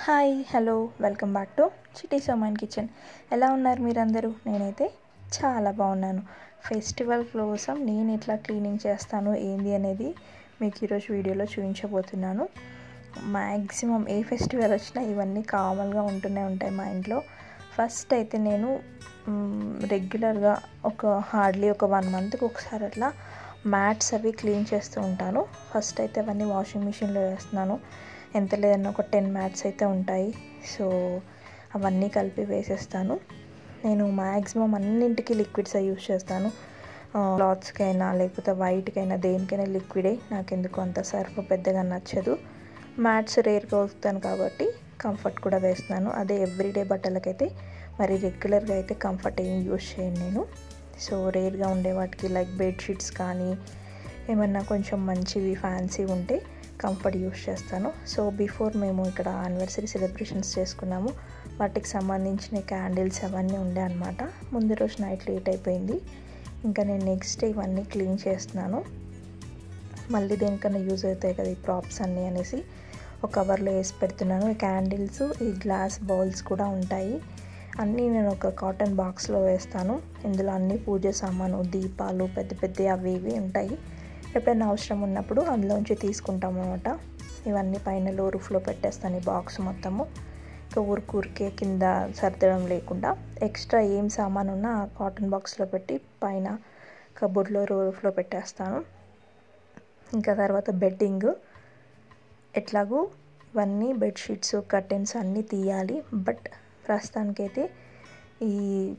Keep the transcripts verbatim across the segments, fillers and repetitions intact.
Hi hello welcome back to Chitti's and kitchen. ఎలా ఉన్నారు మీరందరూ? నేనైతే చాలా బాగున్నాను. ఫెస్టివల్ కోసం నేను ఎట్లా క్లీనింగ్ చేస్తాను ఏంది అనేది మీకు ఈరోజు వీడియోలో చూపించబోతున్నాను. మ్యాక్సిమం ఏ ఫెస్టివల్ వచ్చినా ఇవన్నీ కామన్గా ఉంటూనే ఉంటాయి మా ఇంట్లో. ఫస్ట్ అయితే నేను రెగ్యులర్గా ఒక హార్డ్లీ ఒక వన్ మంత్కి ఒకసారి అట్లా మ్యాట్స్ అవి క్లీన్ చేస్తూ ఉంటాను. ఫస్ట్ అయితే అవన్నీ వాషింగ్ మిషన్లో వేస్తున్నాను. ఎంత లేదన్నా ఒక టెన్ మ్యాట్స్ అయితే ఉంటాయి. సో అవన్నీ కలిపి వేసేస్తాను. నేను మ్యాక్సిమం అన్నింటికి లిక్విడ్స్ యూస్ చేస్తాను. క్లాత్స్కైనా లేకపోతే వైట్కైనా దేనికైనా లిక్విడే. నాకు ఎందుకు అంత సర్ఫ్ పెద్దగా నచ్చదు. మ్యాట్స్ రేర్గా వస్తాను కాబట్టి కంఫర్ట్ కూడా వేస్తున్నాను. అదే ఎవ్రీడే బట్టలకైతే మరి రెగ్యులర్గా అయితే కంఫర్ట్ ఏం యూస్ చేయను నేను. సో రేర్గా ఉండే వాటికి లైక్ బెడ్షీట్స్ కానీ ఏమన్నా కొంచెం మంచివి ఫ్యాన్సీ ఉంటే కంఫర్ట్ యూస్ చేస్తాను. సో బిఫోర్ మేము ఇక్కడ యానివర్సరీ సెలబ్రేషన్స్ చేసుకున్నాము. వాటికి సంబంధించిన క్యాండిల్స్ అవన్నీ ఉండే అనమాట. ముందు రోజు నైట్ లేట్ అయిపోయింది. ఇంకా నేను నెక్స్ట్ డే ఇవన్నీ క్లీన్ చేస్తున్నాను. మళ్ళీ దేనికన్నా యూజ్ అవుతాయి కదా ఈ ప్రాప్స్ అన్నీ అనేసి ఒక కవర్లో వేసి పెడుతున్నాను. ఈ క్యాండిల్స్, ఈ గ్లాస్ బౌల్స్ కూడా ఉంటాయి. అన్నీ నేను ఒక కాటన్ బాక్స్లో వేస్తాను. ఇందులో అన్ని పూజ సామాను, దీపాలు పెద్ద పెద్ద అవి ఇవి ఉంటాయి. ఎప్పుడైనా అవసరం ఉన్నప్పుడు అందులోంచి తీసుకుంటాము అనమాట. ఇవన్నీ పైన లో రూఫ్లో పెట్టేస్తాను ఈ బాక్స్ మొత్తము. ఇంకా ఊరికూరికే కింద సర్దడం లేకుండా ఎక్స్ట్రా ఏం సామాన్ ఉన్నా ఆ కాటన్ బాక్స్లో పెట్టి పైన కబోర్డ్లో రో రూఫ్లో పెట్టేస్తాను. ఇంకా తర్వాత బెడ్డింగ్ ఎట్లాగూ ఇవన్నీ బెడ్షీట్స్, కర్టెన్స్ అన్నీ తీయాలి. బట్ ప్రస్తుతానికైతే ఈ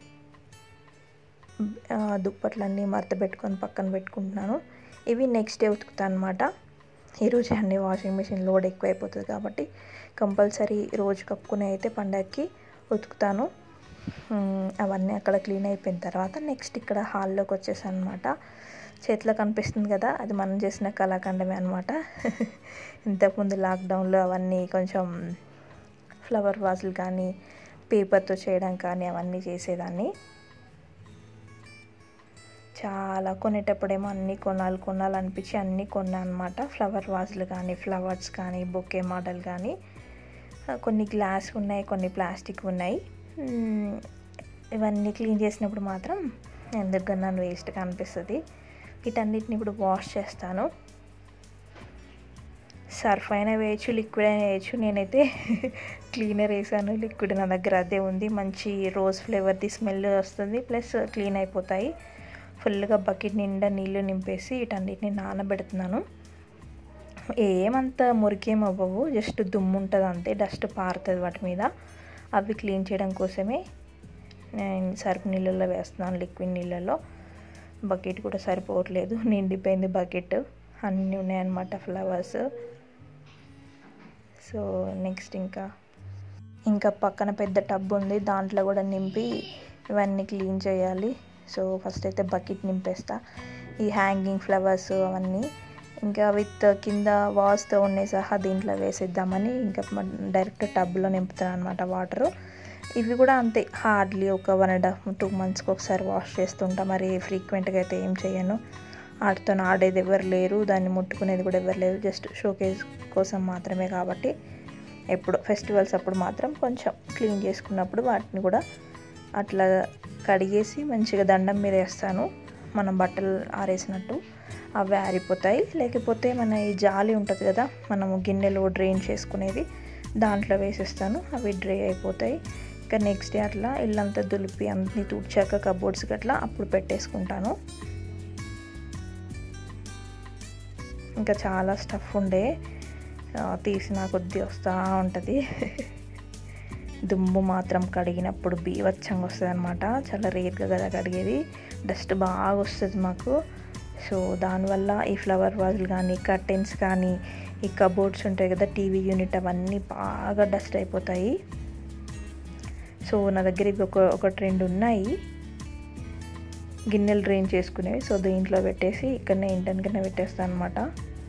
దుప్పట్లన్నీ మడత పెట్టుకొని పక్కన పెట్టుకుంటున్నాను. ఇవి నెక్స్ట్ డే ఉతుకుతాను అనమాట. ఈరోజు అన్ని వాషింగ్ మిషన్ లోడ్ ఎక్కువైపోతుంది కాబట్టి కంపల్సరీ రోజు కప్పుకునే అయితే పండగకి ఉతుకుతాను. అవన్నీ అక్కడ క్లీన్ అయిపోయిన తర్వాత నెక్స్ట్ ఇక్కడ హాల్లోకి వచ్చేసాను అనమాట. చేతిలో కనిపిస్తుంది కదా, అది మనం చేసిన కళాఖండమే అనమాట. ఇంతకుముందు లాక్డౌన్లో అవన్నీ కొంచెం ఫ్లవర్ వాజులు కానీ పేపర్తో చేయడం కానీ అవన్నీ చేసేదాన్ని. చాలా కొనేటప్పుడేమో అన్నీ కొనాలి కొనాలనిపించి అన్నీ కొన్నాను అనమాట. ఫ్లవర్ వాజులు కానీ ఫ్లవర్స్ కానీ బొకే మోడల్ కానీ కొన్ని గ్లాస్ ఉన్నాయి, కొన్ని ప్లాస్టిక్ ఉన్నాయి. ఇవన్నీ క్లీన్ చేసినప్పుడు మాత్రం ఎందుకు నన్ను వేస్ట్గా అనిపిస్తుంది. వీటన్నిటిని ఇప్పుడు వాష్ చేస్తాను. సర్ఫ్ అయినా వేయచ్చు, లిక్విడ్ అయినా వేయచ్చు. నేనైతే క్లీనర్ వేసాను. లిక్విడ్ నా దగ్గర అదే ఉంది. మంచి రోజ్ ఫ్లేవర్ది స్మెల్ వస్తుంది, ప్లస్ క్లీన్ అయిపోతాయి. ఫుల్గా బకెట్ నిండా నీళ్ళు నింపేసి వీటన్నిటిని నానబెడుతున్నాను. ఏమంత మురికేం అవ్వవు, జస్ట్ దుమ్ము ఉంటుంది అంతే, డస్ట్ పారుతుంది వాటి మీద. అవి క్లీన్ చేయడం కోసమే నేను సర్ఫ్ నీళ్ళల్లో వేస్తున్నాను, లిక్విడ్ నీళ్ళల్లో. బకెట్ కూడా సరిపోవట్లేదు, నిండిపోయింది బకెట్. అన్నీ ఉన్నాయన్నమాట ఫ్లవర్స్. సో నెక్స్ట్ ఇంకా ఇంకా పక్కన పెద్ద టబ్ ఉంది, దాంట్లో కూడా నింపి ఇవన్నీ క్లీన్ చేయాలి. సో ఫస్ట్ అయితే బకెట్ నింపేస్తా. ఈ హ్యాంగింగ్ ఫ్లవర్స్ అవన్నీ ఇంకా విత్ కింద వాష్తో ఉన్నాయి సహా దీంట్లో వేసేద్దామని ఇంకా డైరెక్ట్ టబ్లో నింపుతాను అనమాట వాటరు. ఇవి కూడా అంతే, హార్డ్లీ ఒక వన్ అండ్ హాఫ్ టూ మంత్స్కి ఒకసారి వాష్ చేస్తుంటా. మరి ఫ్రీక్వెంట్గా అయితే ఏం చేయను. వాటితో ఆడేది ఎవరు లేరు, దాన్ని ముట్టుకునేది కూడా ఎవరు లేరు. జస్ట్ షోకేస్ కోసం మాత్రమే కాబట్టి ఎప్పుడు ఫెస్టివల్స్ అప్పుడు మాత్రం కొంచెం క్లీన్ చేసుకున్నప్పుడు వాటిని కూడా అట్లా కడిగేసి మంచిగా దండం మీద వేస్తాను. మనం బట్టలు ఆరేసినట్టు అవి ఆరిపోతాయి. లేకపోతే మన ఈ జాలి ఉంటుంది కదా, మనము గిన్నెలో డ్రైన్ చేసుకునేది, దాంట్లో వేసేస్తాను. అవి డ్రై అయిపోతాయి. ఇంకా నెక్స్ట్ డే అట్లా ఇల్లంతా దులిపి అన్ని తుడిచాక కబోర్డ్స్కి అట్లా అప్పుడు పెట్టేసుకుంటాను. ఇంకా చాలా స్టఫ్ ఉండే తీసిన కొద్దీ వస్తూ ఉంటుంది. దుమ్ము మాత్రం కడిగినప్పుడు బీవచ్చంగా వస్తుంది అనమాట. చాలా రేర్గా కదా కడిగేది, డస్ట్ బాగా వస్తుంది మాకు. సో దానివల్ల ఈ ఫ్లవర్ వాజులు కానీ కర్టెన్స్ కానీ ఈ కబోర్డ్స్ ఉంటాయి కదా, టీవీ యూనిట్, అవన్నీ బాగా డస్ట్ అయిపోతాయి. సో నా దగ్గర ఇవి ఒక ఒకటి రెండు ఉన్నాయి గిన్నెలు డ్రైన్ చేసుకునేవి. సో దీంట్లో పెట్టేసి ఇక్కడనే ఇంటెన్కనే పెట్టేస్తాను అనమాట.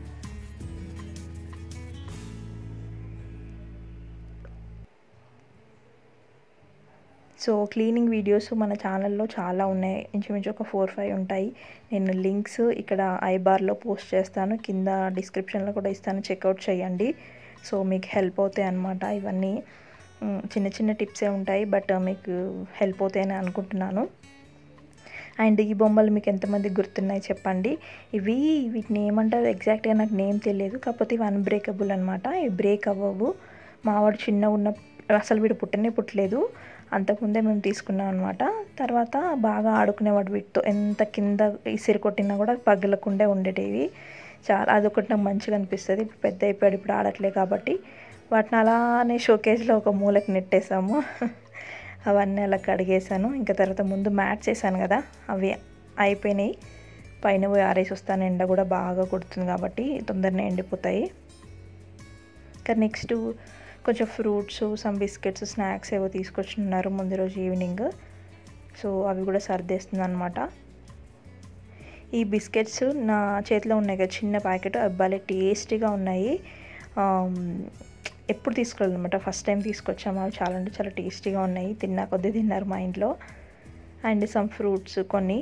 సో క్లీనింగ్ వీడియోస్ మన ఛానల్లో చాలా ఉన్నాయి, ఇంచుమించు ఒక ఫోర్ ఫైవ్ ఉంటాయి. నేను లింక్స్ ఇక్కడ ఐ బార్లో పోస్ట్ చేస్తాను, కింద డిస్క్రిప్షన్లో కూడా ఇస్తాను, చెక్అవుట్ చేయండి. సో మీకు హెల్ప్ అవుతాయి అన్నమాట. ఇవన్నీ చిన్న చిన్న టిప్సే ఉంటాయి, బట్ మీకు హెల్ప్ అవుతాయని అనుకుంటున్నాను. అండ్ ఈ బొమ్మలు మీకు ఎంతమందికి గుర్తున్నాయి చెప్పండి. ఇవి వీటిని ఏమంటారు ఎగ్జాక్ట్గా నాకు నేమ్ తెలియదు, కాకపోతే ఇవి అన్బ్రేకబుల్ అనమాట. ఇవి బ్రేక్ అవ్వవు. మావాడు చిన్న ఉన్న అసలు వీడు పుట్టనే పుట్టలేదు, అంతకుముందే మేము తీసుకున్నాం అనమాట. తర్వాత బాగా ఆడుకునేవాడు వీటితో, ఎంత కింద ఇసిరి కొట్టినా కూడా పగలకుండా ఉండేటివి. చాలా అదొకటి నాకు మంచిగా అనిపిస్తుంది. ఇప్పుడు పెద్ద అయిపోయాడు, ఇప్పుడు ఆడట్లే కాబట్టి వాటిని అలానే షోకేజ్లో ఒక మూలకి నెట్టేసాము. అవన్నీ అలా కడిగేసాను. ఇంకా తర్వాత ముందు మ్యాట్స్ వేసాను కదా, అవి అయిపోయినాయి. పైన పోయి ఆరేసి వస్తాను, ఎండ కూడా బాగా కొడుతుంది కాబట్టి తొందరనే ఎండిపోతాయి. ఇంకా నెక్స్ట్ కొంచెం ఫ్రూట్స్, సమ్ బిస్కెట్స్, స్నాక్స్ ఏవో తీసుకొచ్చిన్నారు ముందు రోజు ఈవినింగ్. సో అవి కూడా సర్దేస్తుంది అనమాట. ఈ బిస్కెట్స్ నా చేతిలో ఉన్నాయి కదా చిన్న ప్యాకెట్, అవి భలే టేస్టీగా ఉన్నాయి. ఎప్పుడు తీసుకోవాలన్నమాట, ఫస్ట్ టైం తీసుకొచ్చాము. అవి చాలా అంటే చాలా టేస్టీగా ఉన్నాయి. తిన్నా కొద్దీ తిన్నారు మా ఇంట్లో. అండ్ సమ్ ఫ్రూట్స్ కొన్ని.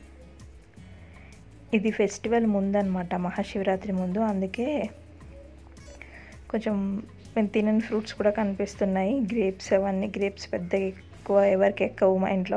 ఇది ఫెస్టివల్ ముందు అనమాట, మహాశివరాత్రి ముందు, అందుకే కొంచెం మేము తినని ఫ్రూట్స్ కూడా కనిపిస్తున్నాయి. గ్రేప్స్, అవన్నీ గ్రేప్స్ పెద్దగా ఎక్కువ ఎవరికి ఎక్కవు మా ఇంట్లో.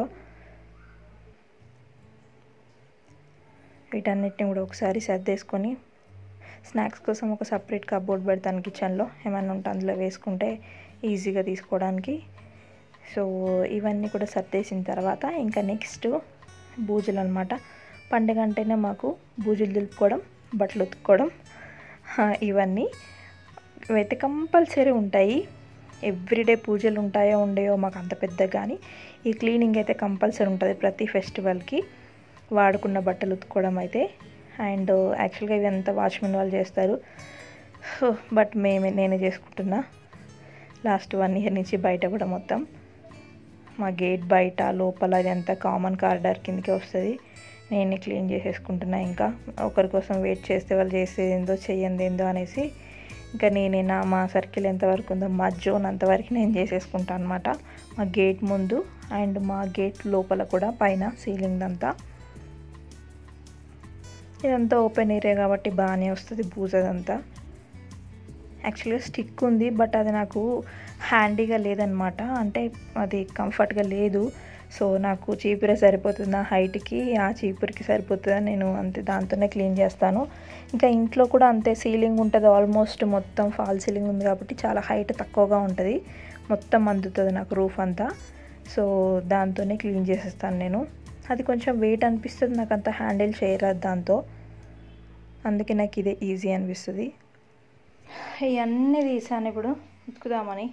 వీటన్నిటిని కూడా ఒకసారి సర్దేసుకొని స్నాక్స్ కోసం ఒక సపరేట్ కబోర్డ్ పెడతాను కిచెన్లో, ఏమైనా ఉంటే అందులో వేసుకుంటే ఈజీగా తీసుకోవడానికి. సో ఇవన్నీ కూడా సర్దేసిన తర్వాత ఇంకా నెక్స్ట్ బూజులు అనమాట. పండుగ అంటేనే మాకు బూజులు దులుపుకోవడం, బట్టలు ఉతుక్కోవడం, ఇవన్నీ ఇవైతే కంపల్సరీ ఉంటాయి. ఎవ్రీడే పూజలు ఉంటాయో ఉండేయో మాకు అంత పెద్దగా, కానీ ఈ క్లీనింగ్ అయితే కంపల్సరీ ఉంటుంది ప్రతి ఫెస్టివల్కి. వాడుకున్న బట్టలు ఉతుక్కోవడం అయితే. అండ్ యాక్చువల్గా ఇవి అంతా వాచ్మెన్ వాళ్ళు చేస్తారు, బట్ మేమే నేనే చేసుకుంటున్నా. లాస్ట్ వన్ ఇయర్ నుంచి బయట కూడా మొత్తం మా గేట్ బయట లోపల ఇదంతా కామన్ కారిడార్ కిందకే వస్తుంది. నేనే క్లీన్ చేసేసుకుంటున్నా. ఇంకా ఒకరి కోసం వెయిట్ చేస్తే వాళ్ళు చేసేది ఏందో చెయ్యంది ఏందో అనేసి ఇంకా నేనే నా మా సర్కిల్ ఎంతవరకు ఉందో మా జోన్ అంతవరకు నేను చేసేసుకుంటాను అనమాట. మా గేట్ ముందు అండ్ మా గేట్ లోపల కూడా పైన సీలింగ్ అంతా. ఇదంతా ఓపెన్ ఏరియా కాబట్టి బాగానే వస్తుంది బూజదంతా. యాక్చువల్గా స్టిక్ ఉంది, బట్ అది నాకు హ్యాండీగా లేదనమాట, అంటే అది కంఫర్ట్గా లేదు. సో నాకు చీపురే సరిపోతుంది, నా హైట్కి ఆ చీపురికి సరిపోతుందని నేను అంతే దాంతోనే క్లీన్ చేస్తాను. ఇంకా ఇంట్లో కూడా అంతే, సీలింగ్ ఉంటుంది ఆల్మోస్ట్ మొత్తం ఫాల్ సీలింగ్ ఉంది కాబట్టి చాలా హైట్ తక్కువగా ఉంటుంది, మొత్తం అందుతుంది నాకు రూఫ్ అంతా. సో దాంతోనే క్లీన్ చేసేస్తాను నేను. అది కొంచెం వెయిట్ అనిపిస్తుంది, నాకు అంత హ్యాండిల్ చేయరాదు దాంతో, అందుకే నాకు ఇదే ఈజీ అనిపిస్తుంది. ఇవన్నీ తీసాను ఇప్పుడు ఉతుకుదామని.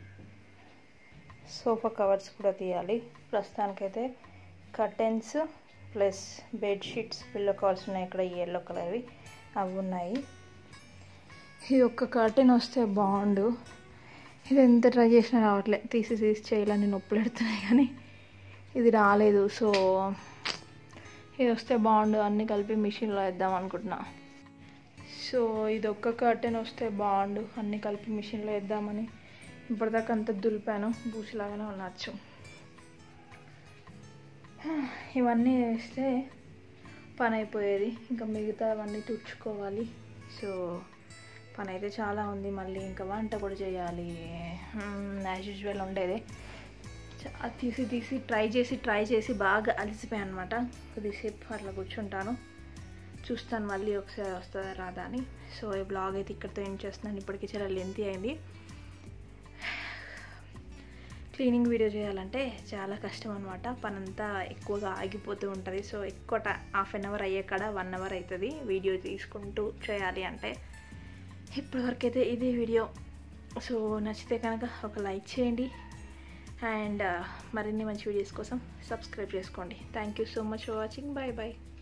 సోఫా కవర్స్ కూడా తీయాలి. ప్రస్తుతానికైతే curtains plus bedsheets, pillow covers ఉన్నాయి ఇక్కడ, ఈ ఎల్లో కలర్వి అవి ఉన్నాయి. ఇది ఒక్క కర్టెన్ వస్తే బాగుండు, ఇది ఎంత ట్రై చేసినా రావట్లే, తీసి తీసి చేయాలని నొప్పులు పెడుతున్నాయి కానీ ఇది రాలేదు. సో ఇది వస్తే బాగుండు, అన్నీ కలిపి మిషన్లో వేద్దాం అనుకుంటున్నా. సో ఇది ఒక్క కర్టెన్ వస్తే బాగుండు, అన్నీ కలిపి మిషన్లో వేద్దామని. ఇప్పటిదాకా అంతా దులిపాను, బూసిలాగానే ఉండొచ్చు. ఇవన్నీ వేస్తే పని అయిపోయేది, ఇంకా మిగతా అవన్నీ తుడుచుకోవాలి. సో పని అయితే చాలా ఉంది. మళ్ళీ ఇంకా వంట కూడా చేయాలి, యాజ్ యూజువల్ ఉండేది. తీసి తీసి ట్రై చేసి ట్రై చేసి బాగా అలసిపోయాను అనమాట. కొద్దిసేపు అట్లా కూర్చుంటాను, చూస్తాను మళ్ళీ ఒకసారి వస్తుందా రాదా అని. సో ఈ బ్లాగ్ అయితే ఇక్కడితో ఏం చేస్తున్నాను, ఇప్పటికీ చాలా లెంతీ అయింది. క్లీనింగ్ వీడియో చేయాలంటే చాలా కష్టం అనమాట, పనంతా ఎక్కువగా ఆగిపోతూ ఉంటుంది. సో ఎక్కువ హాఫ్ అన్ అవర్ అయ్యే కాడ వన్ అవర్ అవుతుంది వీడియో తీసుకుంటూ చేయాలి అంటే. ఇప్పటివరకు అయితే ఇదే వీడియో. సో నచ్చితే కనుక ఒక లైక్ చేయండి, అండ్ మరిన్ని మంచి వీడియోస్ కోసం సబ్స్క్రైబ్ చేసుకోండి. Thank you so much for watching. Bye bye.